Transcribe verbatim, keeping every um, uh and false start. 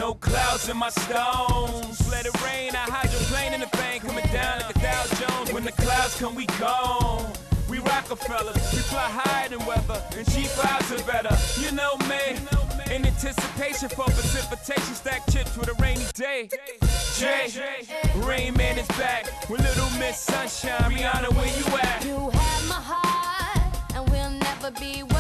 No clouds in my stones. Let it rain, I hydroplane in the bank, coming down like a Dow Jones. When the clouds come, we gone. We Rockefellers, we fly higher than weather, and cheap vibes are better. You know me, in anticipation for precipitation, stack chips with a rainy day. Jay, Rain Man is back with Little Miss Sunshine. Rihanna, where you at? You have my heart, and we'll never be.